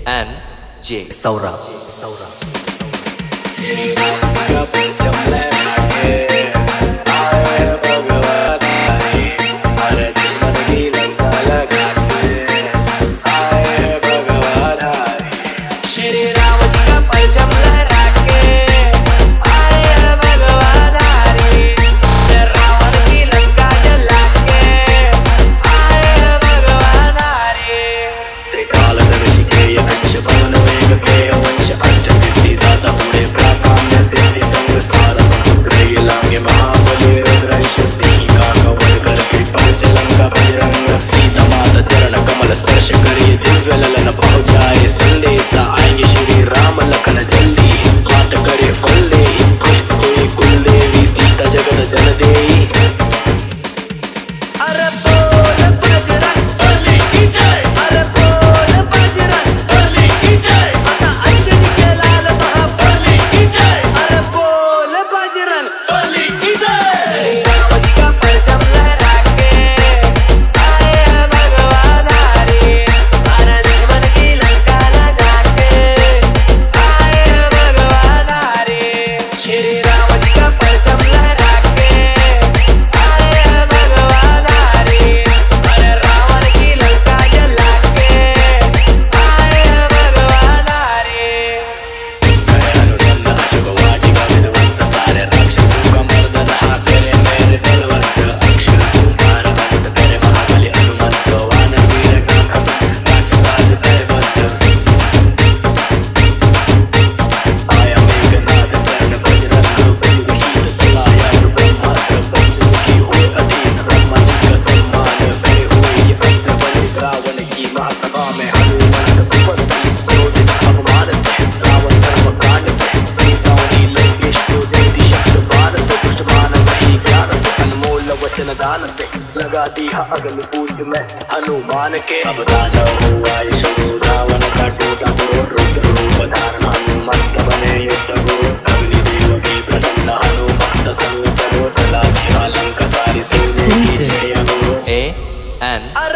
and J Saurabh. स्पर्श करिए दिव्य ललन पहुंचाए संदेशा आएंगे श्री राम लखन जल्दी बात करे फल दे खुश कोई कुल देवी सीता जगत जन देई। अरे बोल बजरंग बली की जय, अरे बोल बजरंग बली की जय, माता अंजनी के लाल महाबली की जय, अरे बोल बजरंग बली की जय। राम जी का परचम लहरा के दान से लगा दी अग्नि पूछ में हनुमान के। अब दानव हुआ शुरू रावण का टूटा तो रुद्र रूप धारण हनुमंत बने युद्ध को अग्नि देव की प्रसन्न हनुमंत संग चलो चला दिया लंका सारी सोने की जय हो। A and